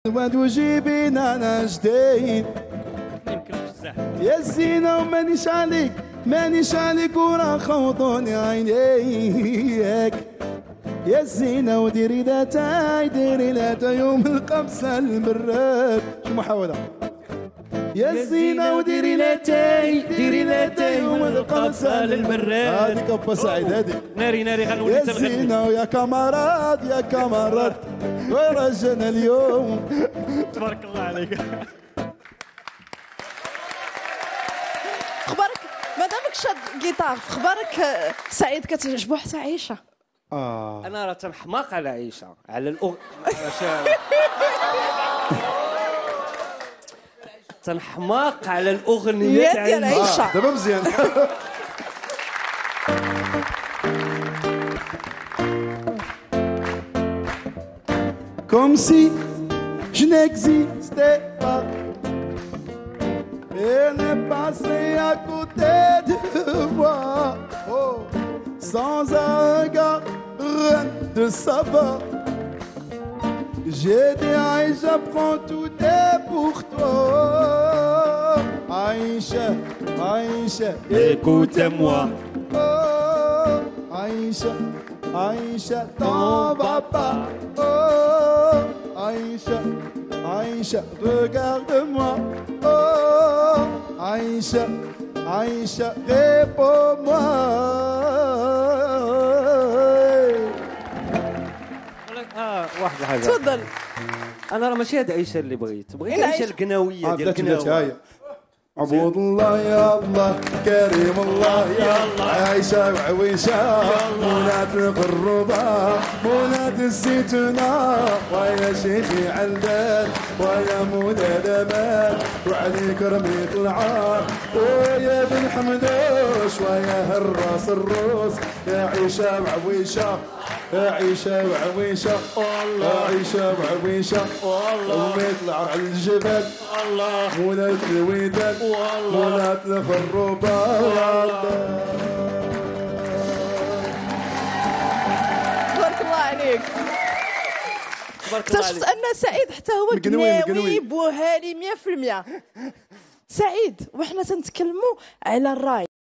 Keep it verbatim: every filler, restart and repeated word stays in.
الواد وجيبينا انا جديد يا زينة ومانيش عليك مانيش عليك ورا خوضوني عينيك يا زينة وديري ذاتاي ديري ذاتا يوم القبسة المرات شو محاولة يا زينة وديري ذاتاي ديري ذاتا يوم القبسة للمرات هذيك أبا سعيد هذيك ناري ناري غنولي يا زينة ويا كامارات يا كامارات ورجعنا اليوم تبارك الله عليك. اخبارك مادامك شاد جيتار اخبارك سعيد كتعجبو حتى عيشه اه انا راه تنحماق على عيشه على الاغ تنحماق على الاغنيه ديال عيشه دابا مزيان Comme si je n'existais pas. Elle est passée à côté de moi. Oh, sans un regard, rien de savoir. J'ai dit Aïcha, prends tout est pour toi. Aïcha, Aïcha, écoutez-moi. Oh, Aïcha, Aïcha, t'en vas pas. Oh, Aïcha, Aïcha, regarde-moi. Oh, Aïcha, Aïcha, réponds-moi. اه واحد الحاجه تفضل. انا راه ماشي هاد عيشه اللي بغيت بغيت عيشه القناويه ديال القناويه. عبود الله يا الله كريم الله يا الله عايشة وعويشة مولات القربة مولات الزيتونة ويا شيخي عندك ويا مولا دبال وعليك رميت العار ويا بن حمدوش ويا هالراس الروس يا عيشة وعويشة يا عيشة وعويشة والله عيشة وعويشة والله رميت العار على الجبل الله مولات الوداد والله مولات الخروبة تبارك الله عليك. اكتشفت ان سعيد حتى هو قناوي بوهالي مية في المية. سعيد وحنا تنتكلموا على الراي